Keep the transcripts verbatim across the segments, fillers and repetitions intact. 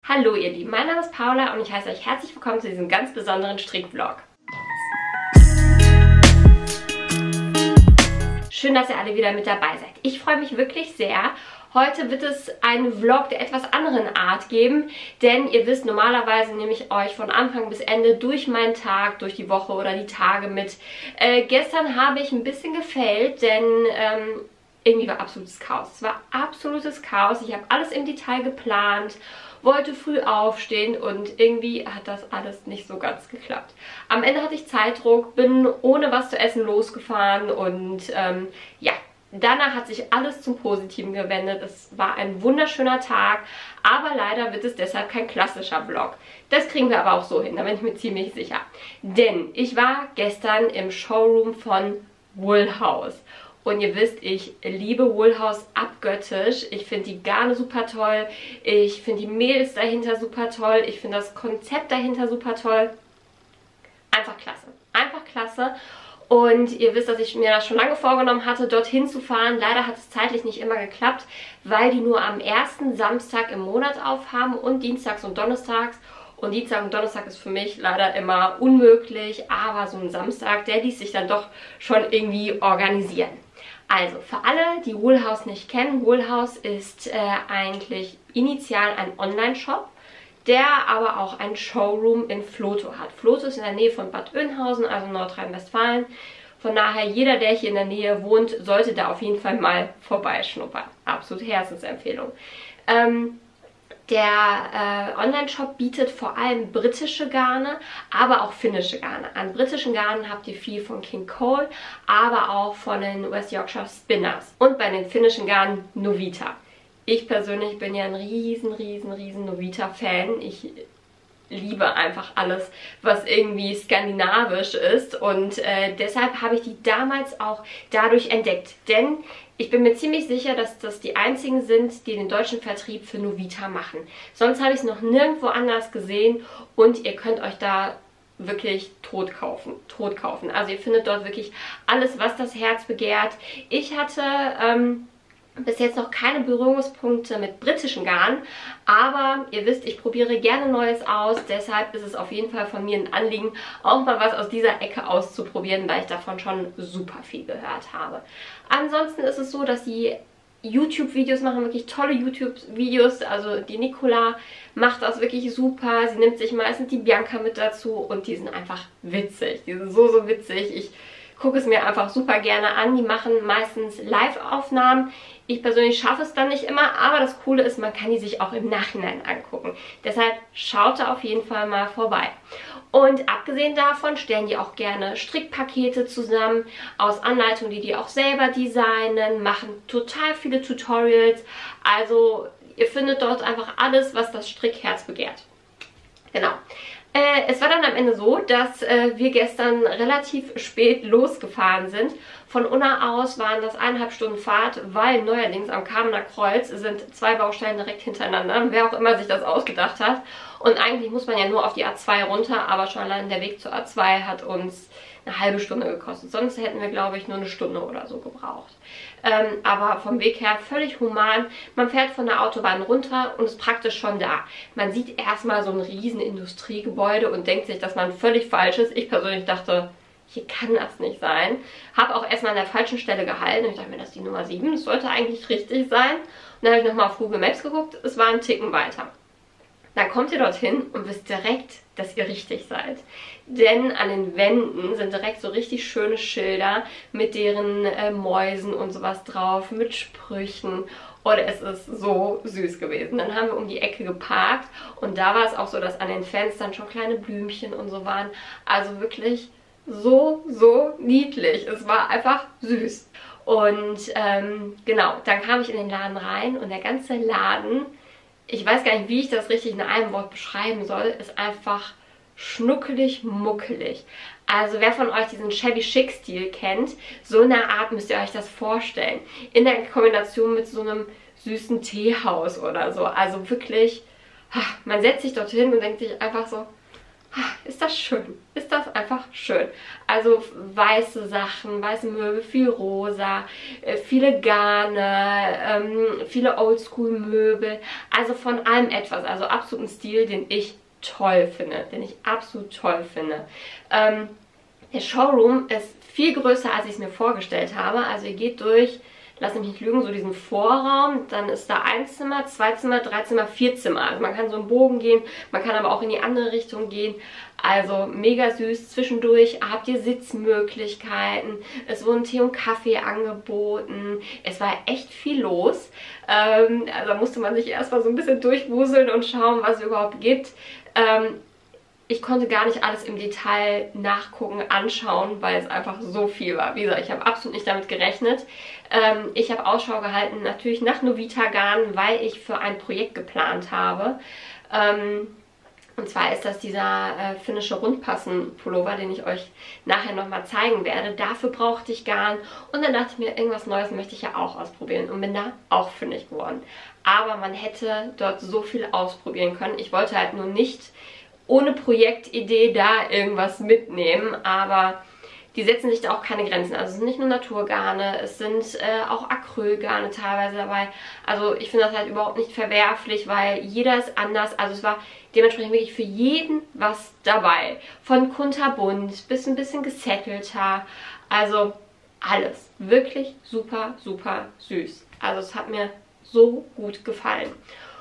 Hallo ihr Lieben, mein Name ist Paula und ich heiße euch herzlich willkommen zu diesem ganz besonderen Strickvlog. Schön, dass ihr alle wieder mit dabei seid. Ich freue mich wirklich sehr. Heute wird es einen Vlog der etwas anderen Art geben, denn ihr wisst, normalerweise nehme ich euch von Anfang bis Ende durch meinen Tag, durch die Woche oder die Tage mit. Äh, gestern habe ich ein bisschen gefailt, denn ähm, irgendwie war absolutes Chaos. Es war absolutes Chaos. Ich habe alles im Detail geplant, wollte früh aufstehen und irgendwie hat das alles nicht so ganz geklappt. Am Ende hatte ich Zeitdruck, bin ohne was zu essen losgefahren und ähm, ja, danach hat sich alles zum Positiven gewendet. Es war ein wunderschöner Tag, aber leider wird es deshalb kein klassischer Vlog. Das kriegen wir aber auch so hin, da bin ich mir ziemlich sicher. Denn ich war gestern im Showroom von Wool House. Und ihr wisst, ich liebe Wool House abgöttisch. Ich finde die Garne super toll. Ich finde die Mädels dahinter super toll. Ich finde das Konzept dahinter super toll. Einfach klasse. Einfach klasse. Und ihr wisst, dass ich mir das schon lange vorgenommen hatte, dorthin zu fahren. Leider hat es zeitlich nicht immer geklappt, weil die nur am ersten Samstag im Monat aufhaben und dienstags und donnerstags. Und Dienstag und Donnerstag ist für mich leider immer unmöglich, aber so ein Samstag, der ließ sich dann doch schon irgendwie organisieren. Also, für alle, die Wool House nicht kennen, Wool House ist äh, eigentlich initial ein Online-Shop, der aber auch ein Showroom in Vlotho hat. Vlotho ist in der Nähe von Bad Oeynhausen, also Nordrhein-Westfalen. Von daher, jeder, der hier in der Nähe wohnt, sollte da auf jeden Fall mal vorbeischnuppern. Absolute Herzensempfehlung. Ähm, Der äh, Online-Shop bietet vor allem britische Garne, aber auch finnische Garne. An britischen Garnen habt ihr viel von King Cole, aber auch von den West Yorkshire Spinners. Und bei den finnischen Garnen Novita. Ich persönlich bin ja ein riesen, riesen, riesen Novita-Fan. Ich liebe einfach alles, was irgendwie skandinavisch ist. Und äh, deshalb habe ich die damals auch dadurch entdeckt. Denn ich bin mir ziemlich sicher, dass das die einzigen sind, die den deutschen Vertrieb für Novita machen. Sonst habe ich es noch nirgendwo anders gesehen und ihr könnt euch da wirklich tot kaufen, tot kaufen. Also ihr findet dort wirklich alles, was das Herz begehrt. Ich hatte ähm, bis jetzt noch keine Berührungspunkte mit britischen Garnen, aber ihr wisst, ich probiere gerne Neues aus, deshalb ist es auf jeden Fall von mir ein Anliegen, auch mal was aus dieser Ecke auszuprobieren, weil ich davon schon super viel gehört habe. Ansonsten ist es so, dass die YouTube-Videos machen, wirklich tolle YouTube-Videos, also die Nicola macht das wirklich super, sie nimmt sich meistens die Bianca mit dazu und die sind einfach witzig, die sind so, so witzig. Ich gucke es mir einfach super gerne an. Die machen meistens Live-Aufnahmen. Ich persönlich schaffe es dann nicht immer, aber das Coole ist, man kann die sich auch im Nachhinein angucken. Deshalb schaut da auf jeden Fall mal vorbei. Und abgesehen davon stellen die auch gerne Strickpakete zusammen aus Anleitungen, die die auch selber designen, machen total viele Tutorials. Also ihr findet dort einfach alles, was das Strickherz begehrt. Genau. Äh, es war dann am Ende so, dass äh, wir gestern relativ spät losgefahren sind. Von Unna aus waren das eineinhalb Stunden Fahrt, weil neuerdings am Kamener Kreuz sind zwei Baustellen direkt hintereinander. Wer auch immer sich das ausgedacht hat. Und eigentlich muss man ja nur auf die A zwei runter, aber schon allein der Weg zur A zwei hat uns eine halbe Stunde gekostet. Sonst hätten wir, glaube ich, nur eine Stunde oder so gebraucht. Ähm, aber vom Weg her völlig human. Man fährt von der Autobahn runter und ist praktisch schon da. Man sieht erstmal so ein riesen Industriegebäude und denkt sich, dass man völlig falsch ist. Ich persönlich dachte, hier kann das nicht sein. Habe auch erstmal an der falschen Stelle gehalten. Und ich dachte mir, das ist die Nummer sieben. Das sollte eigentlich richtig sein. Und dann habe ich nochmal auf Google Maps geguckt. Es war ein Ticken weiter. Dann kommt ihr dorthin und wisst direkt, dass ihr richtig seid. Denn an den Wänden sind direkt so richtig schöne Schilder mit deren äh, Mäusen und sowas drauf, mit Sprüchen. Und es ist so süß gewesen. Dann haben wir um die Ecke geparkt und da war es auch so, dass an den Fenstern schon kleine Blümchen und so waren. Also wirklich so, so niedlich. Es war einfach süß. Und ähm, genau, dann kam ich in den Laden rein und der ganze Laden, ich weiß gar nicht, wie ich das richtig in einem Wort beschreiben soll, ist einfach schnuckelig, muckelig. Also wer von euch diesen Shabby Chic Stil kennt, so eine Art müsst ihr euch das vorstellen. In der Kombination mit so einem süßen Teehaus oder so. Also wirklich, man setzt sich dorthin und denkt sich einfach so, Ist das schön. Ist das einfach schön. Also weiße Sachen, weiße Möbel, viel rosa, viele Garne, ähm, viele Oldschool-Möbel. Also von allem etwas. Also absoluten Stil, den ich toll finde. Den ich absolut toll finde. Ähm, der Showroom ist viel größer, als ich es mir vorgestellt habe. Also ihr geht durch, lass mich nicht lügen, so diesen Vorraum, dann ist da ein Zimmer, zwei Zimmer, drei Zimmer, vier Zimmer. Also man kann so einen Bogen gehen, man kann aber auch in die andere Richtung gehen. Also mega süß. Zwischendurch habt ihr Sitzmöglichkeiten, es wurden Tee und Kaffee angeboten. Es war echt viel los. Ähm, also musste man sich erstmal so ein bisschen durchwuseln und schauen, was es überhaupt gibt. Ähm, Ich konnte gar nicht alles im Detail nachgucken, anschauen, weil es einfach so viel war. Wie gesagt, ich habe absolut nicht damit gerechnet. Ähm, ich habe Ausschau gehalten, natürlich nach Novita Garn, weil ich für ein Projekt geplant habe. Ähm, und zwar ist das dieser äh, finnische Rundpassen-Pullover, den ich euch nachher nochmal zeigen werde. Dafür brauchte ich Garn. Und dann dachte ich mir, irgendwas Neues möchte ich ja auch ausprobieren. Und bin da auch fündig geworden. Aber man hätte dort so viel ausprobieren können. Ich wollte halt nur nicht ohne Projektidee da irgendwas mitnehmen, aber die setzen sich da auch keine Grenzen. Also es sind nicht nur Naturgarne, es sind äh, auch Acrylgarne teilweise dabei. Also ich finde das halt überhaupt nicht verwerflich, weil jeder ist anders. Also es war dementsprechend wirklich für jeden was dabei. Von kunterbunt bis ein bisschen gesettelter. Also alles. Wirklich super, super süß. Also es hat mir so gut gefallen.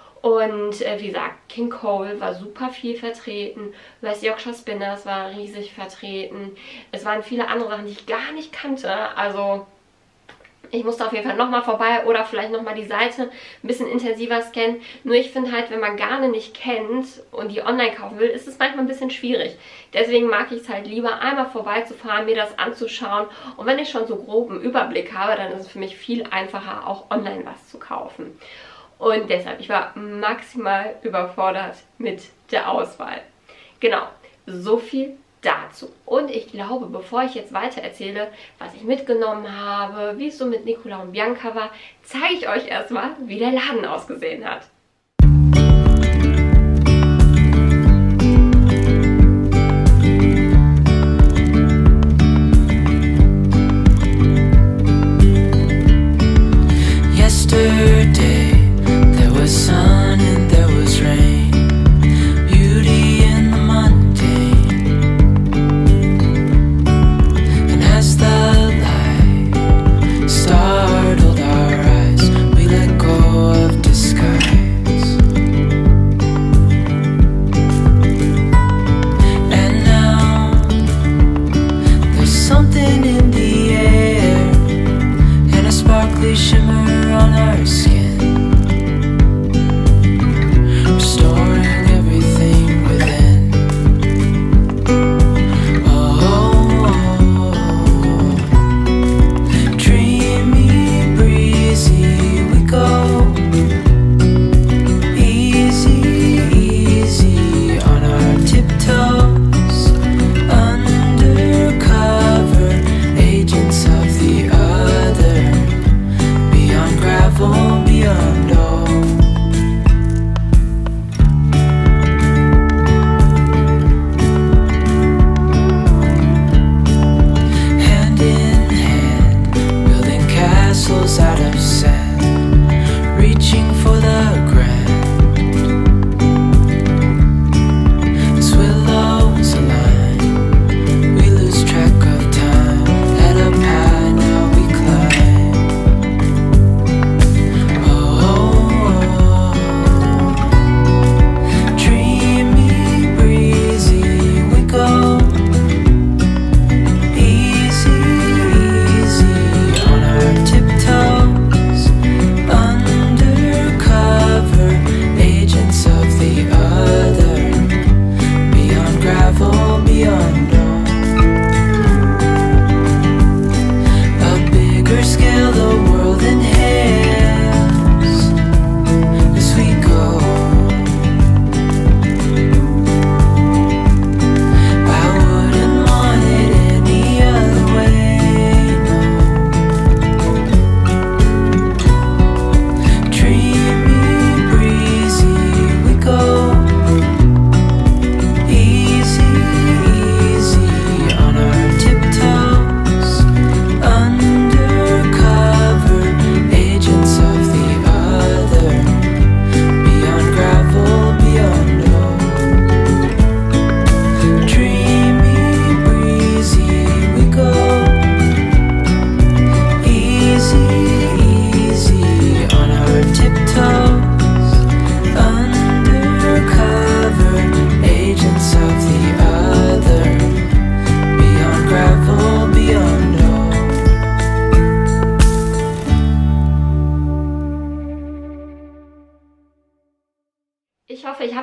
Und äh, wie gesagt, King Cole war super viel vertreten. West Yorkshire Spinners war riesig vertreten. Es waren viele andere Sachen, die ich gar nicht kannte. Also ich musste auf jeden Fall nochmal vorbei oder vielleicht nochmal die Seite ein bisschen intensiver scannen. Nur ich finde halt, wenn man Garne nicht kennt und die online kaufen will, ist es manchmal ein bisschen schwierig. Deswegen mag ich es halt lieber, einmal vorbeizufahren, mir das anzuschauen. Und wenn ich schon so groben Überblick habe, dann ist es für mich viel einfacher, auch online was zu kaufen. Und deshalb, ich war maximal überfordert mit der Auswahl. Genau, so viel dazu. Und ich glaube, bevor ich jetzt weiter erzähle, was ich mitgenommen habe, wie es so mit Nicola und Bianca war, zeige ich euch erstmal, wie der Laden ausgesehen hat. Startled our eyes, we let go of the sky.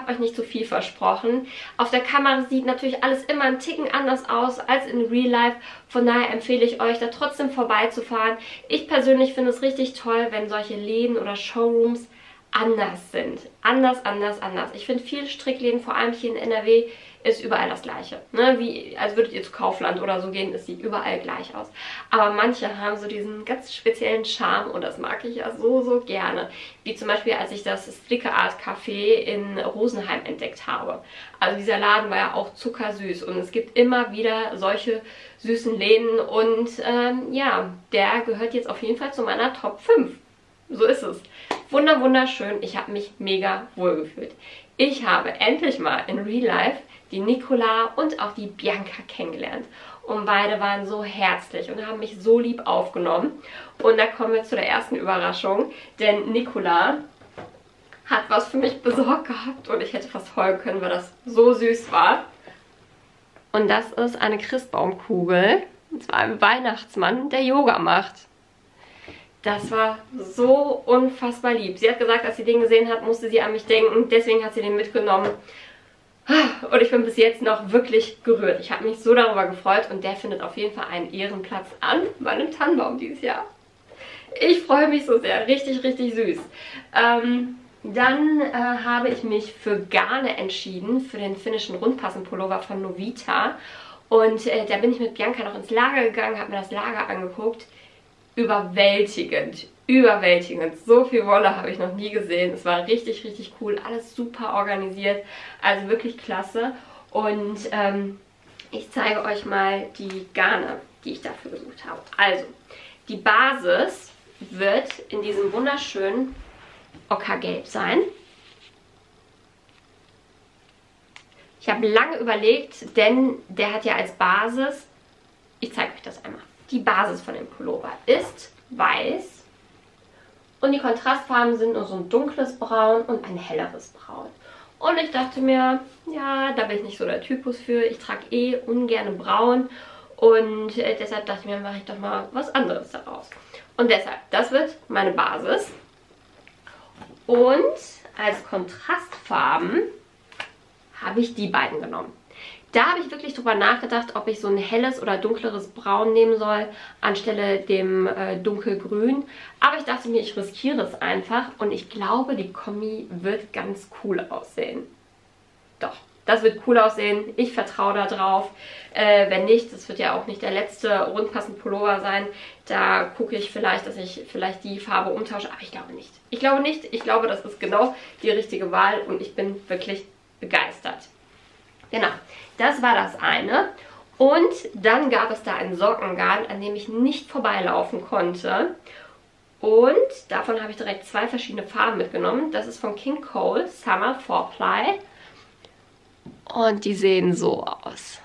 habe euch nicht zu viel versprochen. Auf der Kamera sieht natürlich alles immer ein Ticken anders aus als in Real Life. Von daher empfehle ich euch, da trotzdem vorbeizufahren. Ich persönlich finde es richtig toll, wenn solche Läden oder Showrooms anders sind. Anders, anders, anders. Ich finde, viele Strickläden, vor allem hier in N R W, ist überall das Gleiche. Ne? Wie, als würdet ihr zu Kaufland oder so gehen, es sieht überall gleich aus. Aber manche haben so diesen ganz speziellen Charme und das mag ich ja so, so gerne. Wie zum Beispiel, als ich das Sticker Art Café in Rosenheim entdeckt habe. Also dieser Laden war ja auch zuckersüß und es gibt immer wieder solche süßen Läden und ähm, ja, der gehört jetzt auf jeden Fall zu meiner Top fünf. So ist es. Wunder, wunderschön. Ich habe mich mega wohl gefühlt. Ich habe endlich mal in Real Life die Nicola und auch die Bianca kennengelernt. Und beide waren so herzlich und haben mich so lieb aufgenommen. Und da kommen wir zu der ersten Überraschung. Denn Nicola hat was für mich besorgt gehabt und ich hätte fast heulen können, weil das so süß war. Und das ist eine Christbaumkugel. Und zwar ein Weihnachtsmann, der Yoga macht. Das war so unfassbar lieb. Sie hat gesagt, als sie den gesehen hat, musste sie an mich denken. Deswegen hat sie den mitgenommen. Und ich bin bis jetzt noch wirklich gerührt. Ich habe mich so darüber gefreut und der findet auf jeden Fall einen Ehrenplatz an meinem Tannenbaum dieses Jahr. Ich freue mich so sehr. Richtig, richtig süß. Ähm, dann äh, habe ich mich für Garne entschieden, für den finnischen Rundpassen-Pullover von Novita. Und äh, da bin ich mit Bianca noch ins Lager gegangen, habe mir das Lager angeguckt. Überwältigend, überwältigend. So viel Wolle habe ich noch nie gesehen. Es war richtig, richtig cool. Alles super organisiert. Also wirklich klasse. Und ähm, ich zeige euch mal die Garne, die ich dafür gesucht habe. Also, die Basis wird in diesem wunderschönen Ockergelb sein. Ich habe lange überlegt, denn der hat ja als Basis, ich zeige euch das einmal. Die Basis von dem Pullover ist weiß und die Kontrastfarben sind nur so ein dunkles Braun und ein helleres Braun. Und ich dachte mir, ja, da bin ich nicht so der Typus für. Ich trage eh ungern braun und äh, deshalb dachte ich mir, mache ich doch mal was anderes daraus. Und deshalb, das wird meine Basis. Und als Kontrastfarben habe ich die beiden genommen. Da habe ich wirklich drüber nachgedacht, ob ich so ein helles oder dunkleres Braun nehmen soll, anstelle dem äh, dunkelgrün. Aber ich dachte mir, ich riskiere es einfach und ich glaube, die Kombi wird ganz cool aussehen. Doch, das wird cool aussehen. Ich vertraue da drauf. Äh, wenn nicht, das wird ja auch nicht der letzte rundpassende Pullover sein. Da gucke ich vielleicht, dass ich vielleicht die Farbe umtausche, aber ich glaube nicht. Ich glaube nicht. Ich glaube, das ist genau die richtige Wahl und ich bin wirklich begeistert. Genau, das war das eine. Und dann gab es da ein Sockengarn, an dem ich nicht vorbeilaufen konnte. Und davon habe ich direkt zwei verschiedene Farben mitgenommen. Das ist von King Cole, Summer four ply. Und die sehen so aus.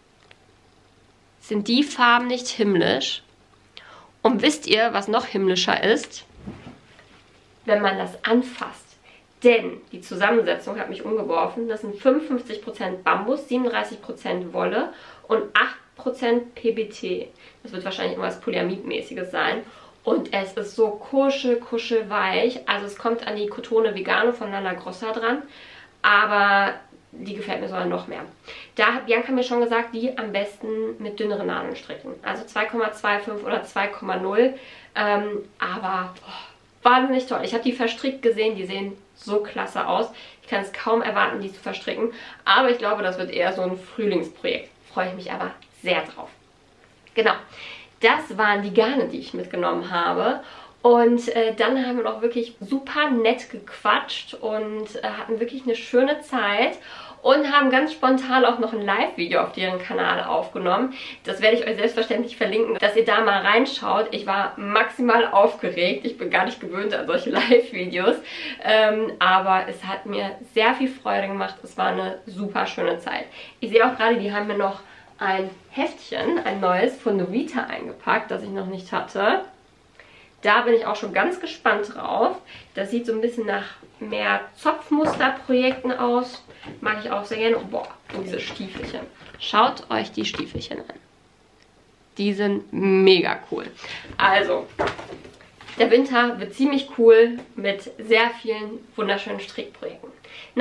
Sind die Farben nicht himmlisch? Und wisst ihr, was noch himmlischer ist? Wenn man das anfasst. Denn die Zusammensetzung hat mich umgeworfen. Das sind fünfundfünfzig Prozent Bambus, siebenunddreißig Prozent Wolle und acht Prozent P B T. Das wird wahrscheinlich irgendwas Polyamid-mäßiges sein. Und es ist so kuschel, kuschelweich. Also es kommt an die Cotone Vegano von Lana Grossa dran. Aber die gefällt mir sogar noch mehr. Da hat Bianca mir schon gesagt, die am besten mit dünneren Nadeln stricken. Also zwei Komma fünfundzwanzig oder zwei Komma null. Ähm, aber oh, wahnsinnig toll. Ich habe die verstrickt gesehen. Die sehen so klasse aus. Ich kann es kaum erwarten, die zu verstricken. Aber ich glaube, das wird eher so ein Frühlingsprojekt. Freue ich mich aber sehr drauf. Genau. Das waren die Garne, die ich mitgenommen habe. Und äh, dann haben wir noch wirklich super nett gequatscht und äh, hatten wirklich eine schöne Zeit. Und haben ganz spontan auch noch ein Live-Video auf deren Kanal aufgenommen. Das werde ich euch selbstverständlich verlinken, dass ihr da mal reinschaut. Ich war maximal aufgeregt. Ich bin gar nicht gewöhnt an solche Live-Videos. Ähm, aber es hat mir sehr viel Freude gemacht. Es war eine super schöne Zeit. Ich sehe auch gerade, die haben mir noch ein Heftchen, ein neues von Novita eingepackt, das ich noch nicht hatte. Da bin ich auch schon ganz gespannt drauf. Das sieht so ein bisschen nach mehr Zopfmusterprojekten aus. Mag ich auch sehr gerne. Boah, und diese Stiefelchen. Schaut euch die Stiefelchen an. Die sind mega cool. Also, der Winter wird ziemlich cool mit sehr vielen wunderschönen Strickprojekten. Naja,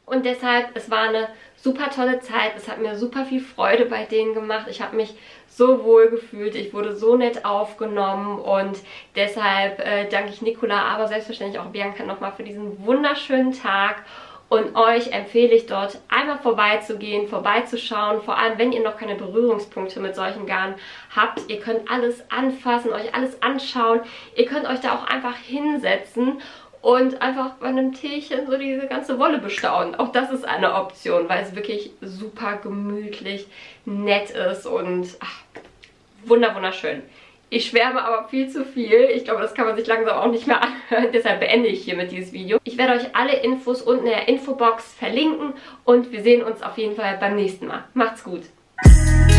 Und deshalb, es war eine super tolle Zeit. Es hat mir super viel Freude bei denen gemacht. Ich habe mich so wohl gefühlt. Ich wurde so nett aufgenommen. Und deshalb äh, danke ich Nicola, aber selbstverständlich auch Bianca nochmal für diesen wunderschönen Tag. Und euch empfehle ich dort einmal vorbeizugehen, vorbeizuschauen. Vor allem, wenn ihr noch keine Berührungspunkte mit solchen Garnen habt. Ihr könnt alles anfassen, euch alles anschauen. Ihr könnt euch da auch einfach hinsetzen und einfach bei einem Teechen so diese ganze Wolle bestaunen. Auch das ist eine Option, weil es wirklich super gemütlich, nett ist und ach, wunder wunderschön. Ich schwärme aber viel zu viel. Ich glaube, das kann man sich langsam auch nicht mehr anhören. Deshalb beende ich hiermit dieses Video. Ich werde euch alle Infos unten in der Infobox verlinken und wir sehen uns auf jeden Fall beim nächsten Mal. Macht's gut!